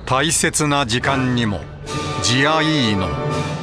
大切な時間にも、ジアイーノ。